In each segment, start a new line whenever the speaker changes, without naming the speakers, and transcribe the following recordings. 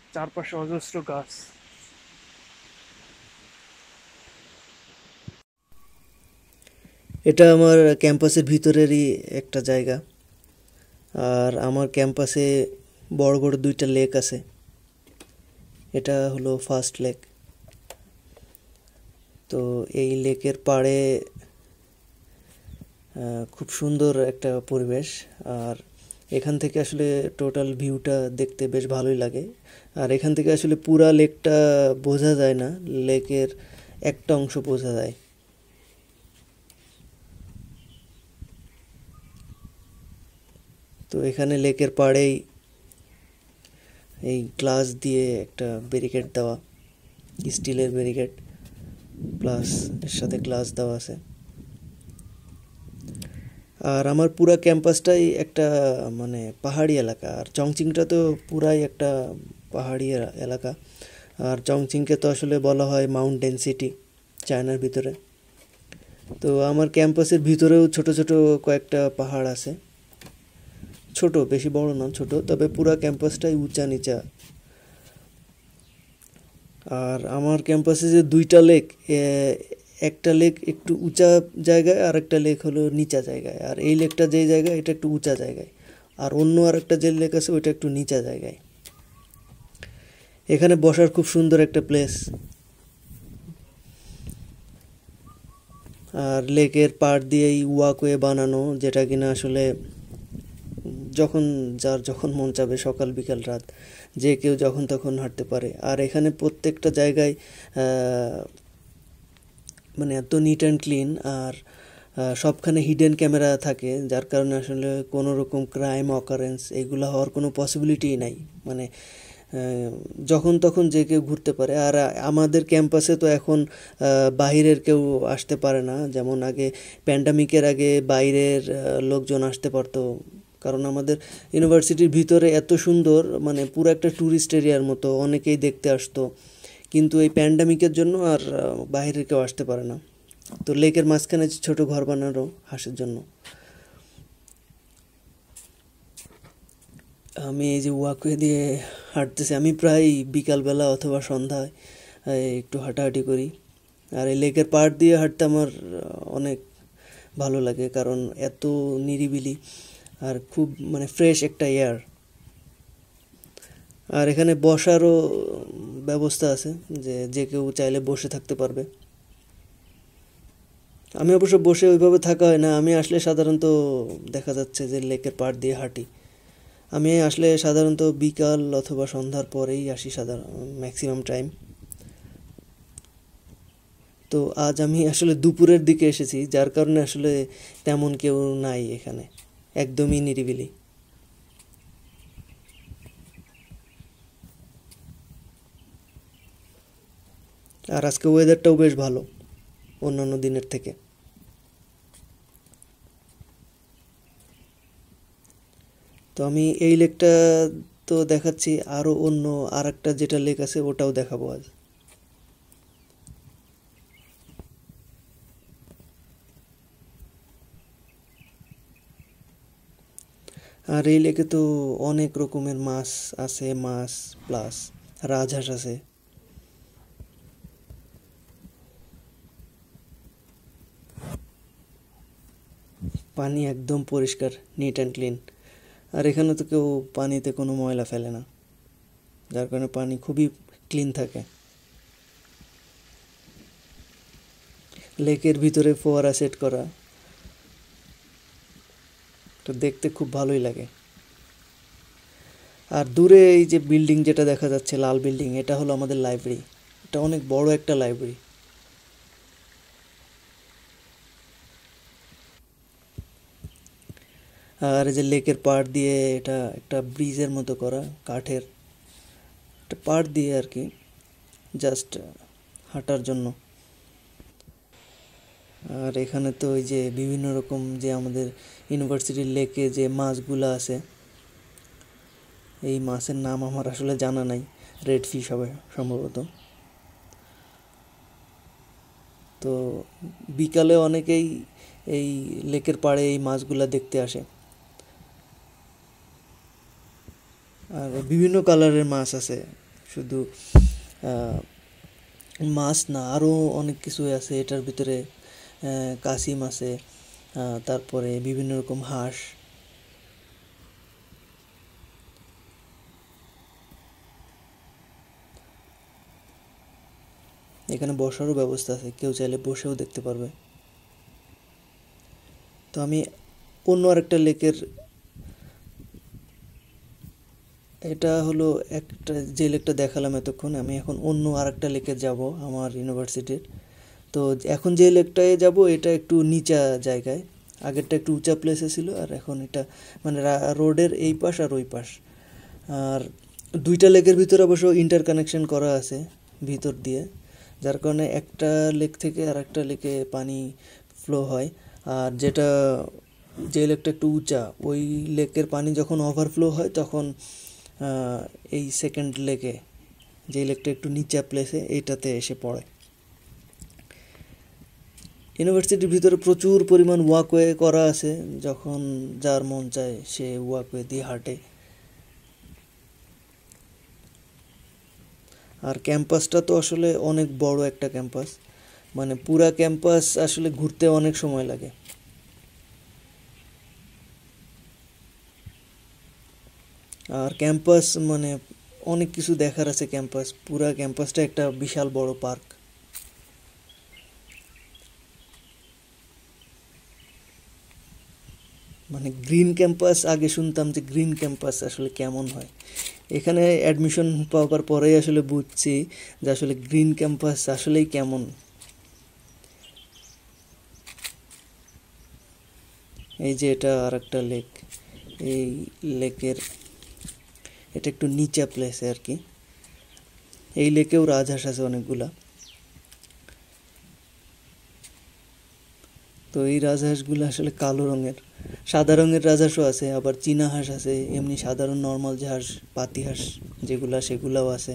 চারপাশে অজস্র গাছ।
এটা আমার ক্যাম্পাসের ভিতরেরই একটা জায়গা। আর আমার ক্যাম্পাসে বড় বড় দুইটা লেক আছে। এটা হলো ফার্স্ট লেক। তো এই লেকের পাড়ে খুব সুন্দর একটা পরিবেশ। আর এখান থেকে আসলে টোটাল ভিউটা দেখতে বেশ ভালোই লাগে। আর এখান থেকে আসলে পুরা লেকটা বোঝা যায় না, লেকের একটা অংশ বোঝা যায়। তো এখানে লেকের পাড়েই এই গ্লাস দিয়ে একটা ব্যারিকেড দেওয়া, স্টিলের ব্যারিকেড, প্লাস এর সাথে গ্লাস দেওয়া আছে। আর আমার পুরা ক্যাম্পাসটাই একটা মানে পাহাড়ি এলাকা। আর চংচিংটা তো পুরাই একটা পাহাড়ি এলাকা। আর চংচিংকে তো আসলে বলা হয় মাউন্টেন সিটি চায়নার ভিতরে। তো আমার ক্যাম্পাসের ভিতরেও ছোট ছোট কয়েকটা পাহাড় আছে। ছোট, বেশি বড় না, ছোট। তবে পুরা ক্যাম্পাসটাই উঁচা নিচা। আর আমার ক্যাম্পাসে যে দুইটা লেক, একটা লেক একটু উঁচা জায়গায় আর একটা লেক হলো নিচা জায়গায়। আর এই লেকটা যেই জায়গায় এটা একটু উঁচা জায়গায়, আর অন্য আর একটা যে লেক আছে ওইটা একটু নিচা জায়গায়। এখানে বসার খুব সুন্দর একটা প্লেস। আর লেকের পাড় দিয়েই ওয়াকওয়ে বানানো, যেটা কিনা আসলে যখন যার যখন মন চাবে, সকাল বিকাল রাত যে কেউ যখন তখন হাঁটতে পারে। আর এখানে প্রত্যেকটা জায়গায় মানে এত নিট অ্যান্ড ক্লিন। আর সবখানে হিডেন ক্যামেরা থাকে, যার কারণে আসলে কোনো রকম ক্রাইম অকারেন্স এগুলো হওয়ার কোনো পসিবিলিটিই নাই। মানে যখন তখন যে কেউ ঘুরতে পারে। আর আমাদের ক্যাম্পাসে তো এখন বাহিরের কেউ আসতে পারে না, যেমন আগে প্যান্ডামিকের আগে বাইরের লোকজন আসতে পারতো। কারণ আমাদের ইউনিভার্সিটির ভিতরে এত সুন্দর, মানে পুরো একটা ট্যুরিস্ট এরিয়ার মতো, অনেকেই দেখতে আসতো। কিন্তু এই প্যান্ডামিকের জন্য আর বাইরের কেউ আসতে পারে না। তো লেকের মাঝখানে ছোট ঘর বানানো হাঁসের জন্য। আমি এই যে ওয়াকওয়ে দিয়ে হাঁটতেছি, আমি প্রায় বিকালবেলা অথবা সন্ধ্যায় একটু হাঁটাহাঁটি করি। আর এই লেকের পাড় দিয়ে হাঁটতে আমার অনেক ভালো লাগে, কারণ এত নিরিবিলি আর খুব মানে ফ্রেশ একটা এয়ার। আর এখানে বসারও ব্যবস্থা আছে, যে যে কেউ চাইলে বসে থাকতে পারবে। আমি অবশ্য বসে ওইভাবে থাকা হয় না, আমি আসলে সাধারণত দেখা যাচ্ছে যে লেকের পাড় দিয়ে হাঁটি। আমি আসলে সাধারণত বিকাল অথবা সন্ধ্যার পরেই আসি, সাধারণ ম্যাক্সিমাম টাইম। তো আজ আমি আসলে দুপুরের দিকে এসেছি, যার কারণে আসলে তেমন কেউ নাই এখানে, একদমই নিরিবিলি। আর আজকে ওয়েদারটাও বেশ ভালো অন্যান্য দিনের থেকে। তো আমি এই লেকটা তো দেখাচ্ছি, আরও অন্য আর একটা যেটা লেক আছে ওটাও দেখাবো আজ। আর এই লেকে তো অনেক রকমের মাছ আছে, মাছ প্লাস রাজহাঁস আছে। পানি একদম পরিষ্কার, নিট অ্যান্ড ক্লিন। আর এখানে তো কেউ পানিতে কোনো ময়লা ফেলে না, যার কারণে পানি খুবই ক্লিন থাকে। লেকের ভিতরে ফোয়ারা সেট করা, তো দেখতে খুব ভালোই লাগে। আর দূরে এই যে বিল্ডিং যেটা দেখা যাচ্ছে, লাল বিল্ডিং, এটা হলো আমাদের লাইব্রেরি। এটা অনেক বড় একটা লাইব্রেরি। আর এই যে লেকের পাড় দিয়ে এটা একটা ব্রিজের মতো করা, কাঠের একটা পাড় দিয়ে আর কি, জাস্ট হাঁটার জন্য। আর এখানে তো ওই যে বিভিন্ন রকম যে আমাদের ইউনিভার্সিটির লেকে যে মাছগুলো আছে, এই মাছের নাম আমার আসলে জানা নাই, রেড ফিশ হবে সম্ভবত। তো বিকালে অনেকেই এই লেকের পাড়ে এই মাছগুলা দেখতে আসে। আর বিভিন্ন কালারের মাছ আছে, শুধু মাছ না, আরও অনেক কিছুই আছে এটার ভিতরে। কাসিম আছে, তারপরে বিভিন্ন রকম হাঁস। এখানে বসারও ব্যবস্থা আছে, কেউ চাইলে বসেও দেখতে পারবে। তো আমি অন্য আরেকটা লেকের, এটা হলো একটা যে লেকটা দেখালাম এতক্ষণ, আমি এখন অন্য আরেকটা লেকে যাব আমার ইউনিভার্সিটির। তো এখন যে লেকটায় যাব এটা একটু নিচা জায়গায়, আগেরটা একটু উঁচা প্লেসে ছিল, আর এখন এটা মানে রোডের এই পাশ আর ওই পাশ। আর দুইটা লেকের ভিতরে অবশ্য ইন্টারকানেকশন করা আছে ভিতর দিয়ে, যার কারণে একটা লেক থেকে আর একটা লেকে পানি ফ্লো হয়। আর যে লেকটা একটু উঁচা, ওই লেকের পানি যখন ওভারফ্লো হয় তখন এই সেকেন্ড লেকে, যে লেকটা একটু নিচা প্লেসে, এইটাতে এসে পড়ে। ইউনিভার্সিটির ভিতরে প্রচুর পরিমাণ ওয়াকওয়ে করা আছে, যখন যার মন চায় সে ওয়াকওয়ে দিয়ে হাঁটে। আর ক্যাম্পাসটা তো আসলে অনেক বড় একটা ক্যাম্পাস, মানে পুরা ক্যাম্পাস আসলে ঘুরতে অনেক সময় লাগে। আর ক্যাম্পাস মানে অনেক কিছু দেখার আছে, পুরা ক্যাম্পাসটা একটা বিশাল বড় পার্ক। মানে গ্রিন ক্যাম্পাস, আগে শুনতাম যে গ্রিন ক্যাম্পাস আসলে কেমন হয়, এখানে অ্যাডমিশন পাওয়ার পরেই আসলে বুঝছি যে আসলে গ্রিন ক্যাম্পাস আসলেই কেমন। এই যে এটা আর একটা লেক, এই লেকের এটা একটু নিচা প্লেসে আর কি। এই লেকেও রাজহাঁস আছে অনেকগুলা। তো এই রাজহাঁসগুলো আসলে কালো রঙের, সাদা রঙের রাজহাঁসও আছে, আবার চীনা হাঁস আছে, এমনি সাধারণ নর্মাল যে হাঁস, পাতি হাঁস যেগুলা, সেগুলাও আছে।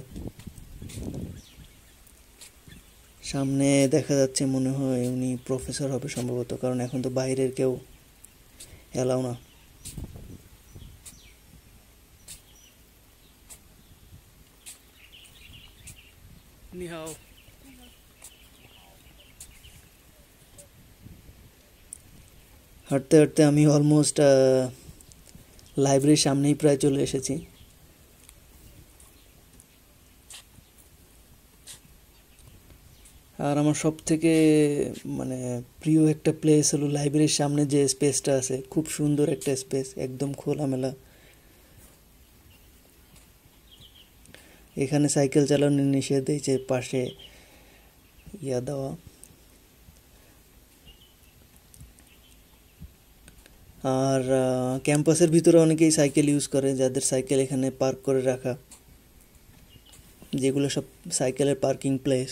সামনে দেখা যাচ্ছে মনে হয় উনি প্রফেসর হবে সম্ভবত, কারণ এখন তো বাইরের কেউ এলাও না। নিহাও। হাঁটতে হাঁটতে আমি অলমোস্ট লাইব্রেরির সামনেই প্রায় চলে এসেছি। আর আমার সব থেকে মানে প্রিয় একটা প্লেস হলো লাইব্রেরির সামনে যে স্পেসটা আছে, খুব সুন্দর একটা স্পেস, একদম খোলামেলা। এখানে সাইকেল চালানো নিষেধ, এই যে পাশে ইয়া দেওয়া। আর ক্যাম্পাসের ভিতরে অনেকেই সাইকেল ইউজ করে, যাদের সাইকেল এখানে পার্ক করে রাখা, যেগুলো সব সাইকেলের পার্কিং প্লেস।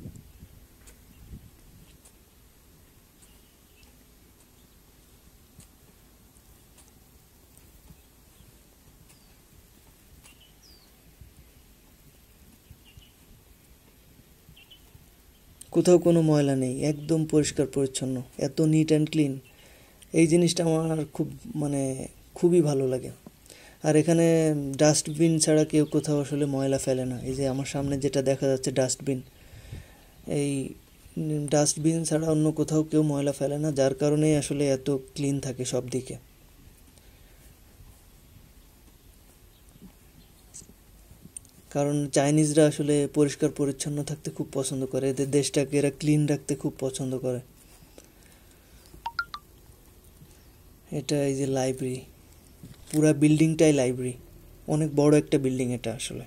কোথাও কোনো ময়লা নেই, একদম পরিষ্কার পরিচ্ছন্ন, এত নিট অ্যান্ড ক্লিন। এই জিনিসটা আমার মানে খুবই ভালো লাগে। আর এখানে ডাস্টবিন ছাড়া কেউ কোথাও আসলে ময়লা ফেলে না। এই যে আমার সামনে যেটা দেখা যাচ্ছে ডাস্টবিন, এই ডাস্টবিন ছাড়া অন্য কোথাও কেউ ময়লা ফেলে না, যার কারণেই আসলে এত ক্লিন থাকে সব দিকে। কারণ চাইনিজরা আসলে পরিষ্কার পরিচ্ছন্ন থাকতে খুব পছন্দ করে, এদের দেশটাকে এরা ক্লিন রাখতে খুব পছন্দ করে। এটা এই যে লাইব্রেরি, পুরা বিল্ডিংটাই লাইব্রেরি, অনেক বড় একটা বিল্ডিং এটা আসলে।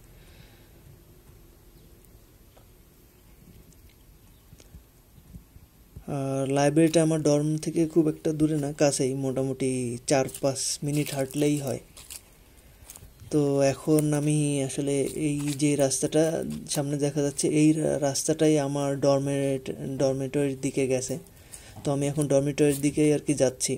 আর লাইব্রেরিটা আমার ডর্ম থেকে খুব একটা দূরে না, কাছেই, মোটামুটি 4-5 মিনিট হাঁটলেই হয়। তো এখন আমি আসলে এই যে রাস্তাটা সামনে দেখা যাচ্ছে, এই রাস্তাটাই আমার ডরমেটরির দিকে গেছে। তো আমি এখন ডরমেটরির দিকেই আর কি যাচ্ছি।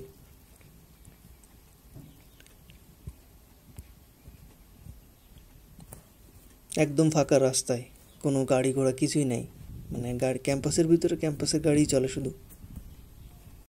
একদম ফাঁকা রাস্তায়, কোনো গাড়ি ঘোড়া কিছুই নেই, মানে ক্যাম্পাসের ভিতরে ক্যাম্পাসের গাড়ি চলে শুধু।